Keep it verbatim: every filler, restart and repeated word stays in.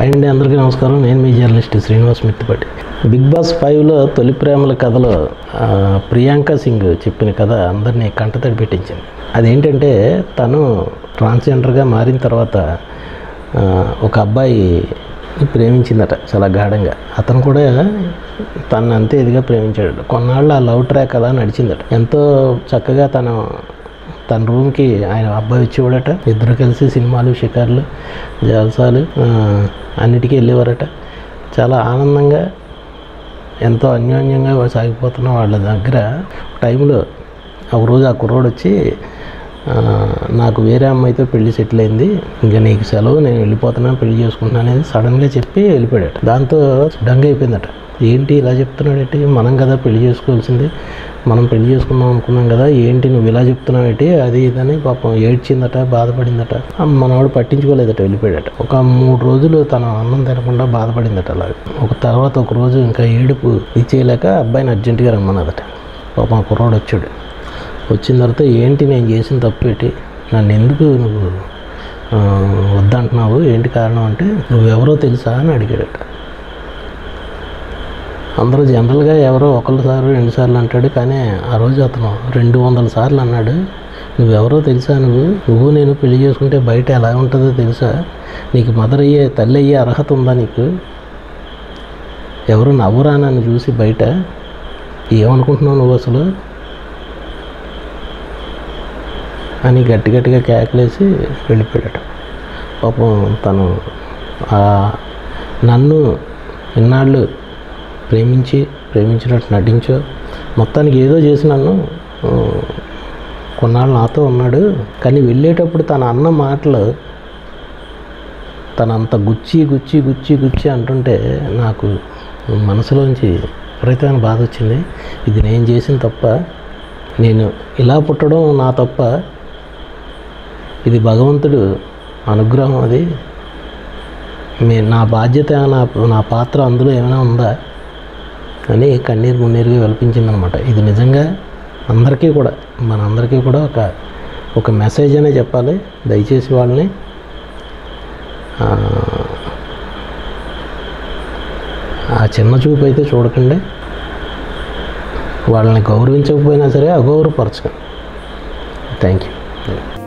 అండి అందరికీ నమస్కారం. నేను మీ journalist Srinivas Mittipatti. Big boss ఫైవ్లో తొలి ప్రేమల కథలో ప్రియాంక సింగ్ చెప్పిన కథ అందరినీ కంటతడి పెట్టించింది. అదేంటంటే తను ట్రాన్స్జెండర్గా మారిన తర్వాత ఒక అబ్బాయి ప్రేమించిందట చాలా గాఢంగా. అతను కూడా తను అంతే ఇదిగా ప్రేమించాడు. కొన్నాళ్ళు ఆ లవ్ ట్రాక్ అలా నడిచిందట. ఎంతో చక్కగా తను తన రూమ్కి ఆయన అబ్బాయి వచ్చేవాడట. ఇద్దరు కలిసి సినిమాలు, షికార్లు, జల్సాలు అన్నిటికీ వెళ్ళేవారట. చాలా ఆనందంగా ఎంతో అన్యోన్యంగా సాగిపోతున్న వాళ్ళ దగ్గర టైంలో ఒకరోజు ఆ కుర్రోడు వచ్చి నాకు వేరే అమ్మాయితో పెళ్లి సెటిల్ అయింది, ఇంకా నీకు సెలవు, నేను వెళ్ళిపోతున్నాను, పెళ్లి చేసుకుంటున్నాను అనేది సడన్గా చెప్పి వెళ్ళిపోయాడు. దాంతో డంగ్ అయిపోయిందట. ఏంటి ఇలా చెప్తున్నాడేంటి, మనం కదా పెళ్లి చేసుకోవాల్సింది, మనం పెళ్లి చేసుకుందాం అనుకున్నాం కదా, ఏంటి నువ్వు ఇలా చెప్తున్నావు ఏంటి, అది ఇదని పాపం ఏడ్చిందట, బాధపడిందట. మనవాడు పట్టించుకోలేదట, వెళ్ళిపోయాడట. ఒక మూడు రోజులు తన అన్నం తినకుండా బాధపడిందట. అలాగే ఒక తర్వాత ఒక రోజు ఇంకా ఏడుపు ఇచ్చేయలేక అబ్బాయిని అర్జెంటుగా రమ్మన్నదట. పాపం కుర్రోడు వచ్చాడు. వచ్చిన తర్వాత ఏంటి నేను చేసిన తప్పేంటి, నన్ను ఎందుకు నువ్వు వద్దంటున్నావు, ఏంటి కారణం అంటే నువ్వెవరో తెలుసా అని అడిగాడట. అందరూ జనరల్గా ఎవరో ఒకళ్ళు సార్లు రెండు సార్లు అంటాడు, కానీ ఆ రోజు అతను రెండు వందల సార్లు అన్నాడు. నువ్వెవరో తెలుసా, నువ్వు నువ్వు నేను పెళ్లి చేసుకుంటే బయట ఎలా ఉంటుందో తెలుసా, నీకు మదర్ అయ్యే తల్లి అయ్యే అర్హత ఉందా, నీకు ఎవరు నవ్వురా నన్ను చూసి బయట, ఏమనుకుంటున్నావు నువ్వు అసలు అని గట్టి గట్టిగా కేకలేసి వెళ్ళిపోయాడట. పాపం తను నన్ను ఇన్నాళ్ళు ప్రేమించి ప్రేమించినట్టు నటించో మొత్తానికి ఏదో చేసి నన్ను కొన్నాళ్ళు నాతో ఉన్నాడు, కానీ వెళ్ళేటప్పుడు తన అన్న మాటలు తనంత గుచ్చి గుచ్చి గుచ్చి గుచ్చి అంటుంటే నాకు మనసులోంచి విపరీతమైన బాధ వచ్చింది. ఇది నేను చేసిన తప్ప, నేను ఇలా పుట్టడం నా తప్ప, ఇది భగవంతుడు అనుగ్రహం, అది మే నా బాధ్యత, నా నా పాత్ర అందులో ఏమైనా ఉందా అని కన్నీరు మున్నీరుగా విలపించిందనమాట. ఇది నిజంగా అందరికీ కూడా, మనందరికీ కూడా ఒక ఒక మెసేజ్ అనే చెప్పాలి. దయచేసి వాళ్ళని ఆ చిన్న చూపు అయితే చూడకండి, వాళ్ళని గౌరవించకపోయినా సరే అగౌరవపరచకండి. Thank you.